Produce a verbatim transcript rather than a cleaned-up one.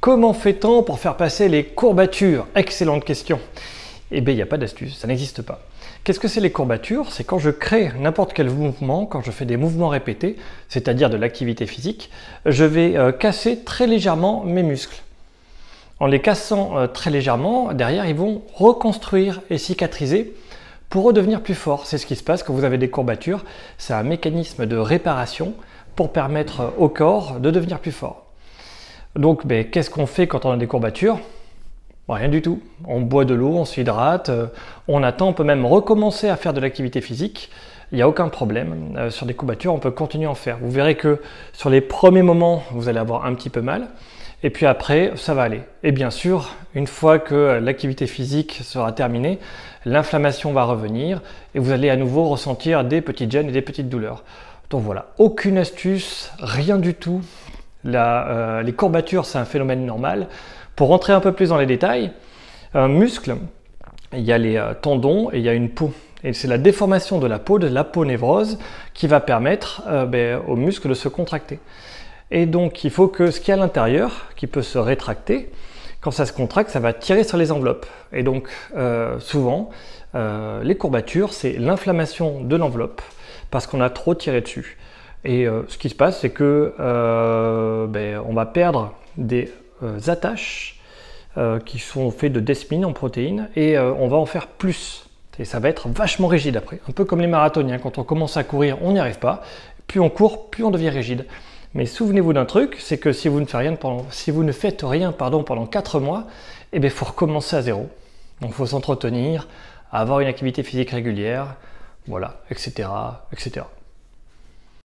Comment fait-on pour faire passer les courbatures? Excellente question. Eh bien, il n'y a pas d'astuce, ça n'existe pas. Qu'est-ce que c'est les courbatures? C'est quand je crée n'importe quel mouvement, quand je fais des mouvements répétés, c'est-à-dire de l'activité physique, je vais euh, casser très légèrement mes muscles. En les cassant euh, très légèrement, derrière, ils vont reconstruire et cicatriser pour redevenir plus forts. C'est ce qui se passe quand vous avez des courbatures. C'est un mécanisme de réparation pour permettre au corps de devenir plus fort. Donc, ben, qu'est-ce qu'on fait quand on a des courbatures? Rien du tout. On boit de l'eau, on s'hydrate, euh, on attend, on peut même recommencer à faire de l'activité physique. Il n'y a aucun problème. Euh, sur des courbatures, on peut continuer à en faire. Vous verrez que sur les premiers moments, vous allez avoir un petit peu mal. Et puis après, ça va aller. Et bien sûr, une fois que l'activité physique sera terminée, l'inflammation va revenir et vous allez à nouveau ressentir des petites gênes et des petites douleurs. Donc voilà, aucune astuce, rien du tout. La, euh, les courbatures, c'est un phénomène normal. Pour rentrer un peu plus dans les détails, un muscle, il y a les euh, tendons et il y a une peau. Et c'est la déformation de la peau, de l'aponévrose, qui va permettre euh, ben, au muscle de se contracter. Et donc, il faut que ce qu'il y a à l'intérieur, qui peut se rétracter, quand ça se contracte, ça va tirer sur les enveloppes. Et donc, euh, souvent, euh, les courbatures, c'est l'inflammation de l'enveloppe, parce qu'on a trop tiré dessus. Et euh, ce qui se passe, c'est que euh, ben, on va perdre des euh, attaches euh, qui sont faites de desmine en protéines, et euh, on va en faire plus. Et ça va être vachement rigide après. Un peu comme les marathoniens, quand on commence à courir, on n'y arrive pas. Plus on court, plus on devient rigide. Mais souvenez-vous d'un truc, c'est que si vous ne faites rien pendant, si vous ne faites rien, pardon, pendant quatre mois, eh bien, il faut recommencer à zéro. Donc il faut s'entretenir, avoir une activité physique régulière, voilà, et cetera, et cetera.